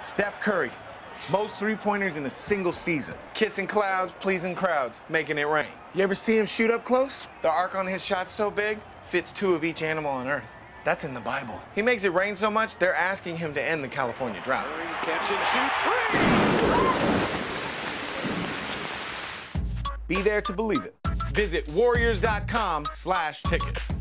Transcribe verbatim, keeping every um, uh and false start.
Steph Curry, most three-pointers in a single season. Kissing clouds, pleasing crowds, making it rain. You ever see him shoot up close? The arc on his shot's so big, fits two of each animal on Earth. That's in the Bible. He makes it rain so much, they're asking him to end the California drought. Catch and shoot three! Be there to believe it. Visit warriors dot com slash tickets.